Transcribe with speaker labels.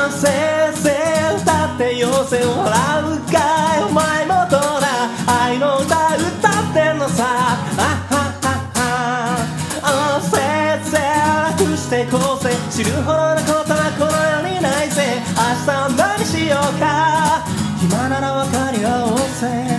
Speaker 1: あせいせい歌ってよせ笑うかいお前もどうだ愛の歌歌ってんのさあはははあせいせい楽してこうぜ知るほどのことはこの世にないぜ明日は何しようか暇なら分かり合おうぜ